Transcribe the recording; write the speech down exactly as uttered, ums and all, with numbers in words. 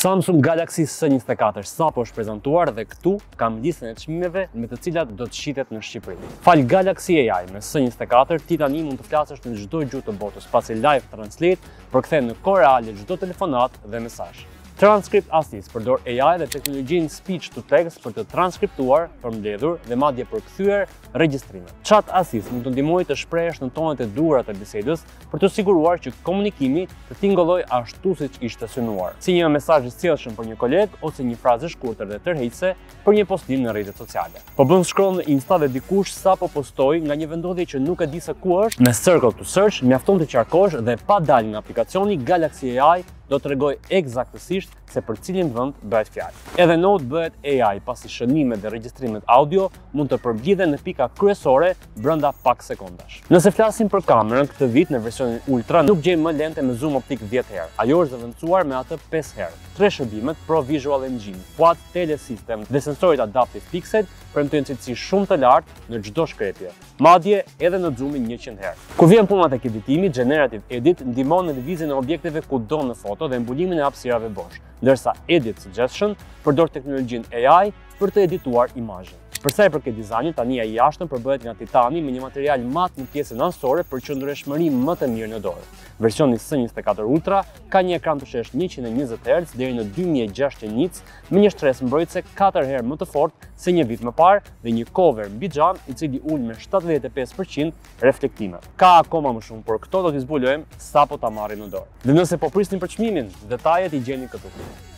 Samsung Galaxy S njëzet e katër sapo është prezantuar dhe këtu kam listën e çmimeve me të cilat do të shitet në Shqipëri. Fal Galaxy A I me S njëzet e katër, ti tani mund të flasësh në çdo gjuhë të botës, pasi Live Translate përkthen në kohë reale çdo telefonat dhe mesazh. Transcript Assist përdor A I dhe teknologjinë Speech to Text për të transkriptuar, përmbledhur dhe madje përkthyer regjistrimet. Chat Assist mund të ndihmojë të shprehesh në tonet e duhura të bisedës për të siguruar që komunikimi të tingëllojë ashtu siç ishte synuar, si një mesazh i sjellshëm për një koleg ose një frazë e shkurtër dhe tërheqëse për një postim në rrjetet sociale. Po bën scroll në Insta dhe dikush sapo postoi nga një vendodhje që nuk e di se ku është, me Circle to Search mjafton të qarkosh dhe pa dalë nga aplikacioni Galaxy A I do të tregoj eksaktësisht se për cilin vend bëhet fjalë. Edhe Note bëhet A I pasi shënimet dhe regjistrimet audio mund të përmbledhen në pika kryesore brenda pak sekondash. Nëse flasim për kamerën, këtë vit në versionin Ultra nuk gjejmë më lente me zoom optik dhjetë herë. Ajo është zëvendësuar me atë pesë herë. Tre shërbimet Pro Visual Engine, Quad Telesystem dhe sensorit Adaptive Pixel premtojnë cilësi shumë të lartë në çdo shkrepje, madje edhe në zoomin njëqind herë. Kur vjen puna tek editimi, Generative Edit ndihmon në lëvizjen e objekteve kudo në foto dhe mbulimin e hapësirave bosh, ndërsa Edit Suggestion përdor teknologjinë A I për të edituar imazhin. Për sa i përket dizajnit, tani ai i jashtëm përbëhet nga titani me një material mat në pjesën anësore për qëndrueshmëri më të mirë në dorë. Versioni S njëzet e katër Ultra ka një ekran të shesh njëqind e njëzet hertz deri në dy mijë e gjashtëqind nits me një shtresë mbrojtëse katër herë më të fortë se një vit më parë dhe një cover mbi xham i cili ul me shtatëdhjetë e pesë përqind reflektime. Ka akoma më shumë, por këto do t'i zbulojmë sapo ta marrim në dorë. Dhe nëse po prisni për çmimin, detajet i gjeni këtu.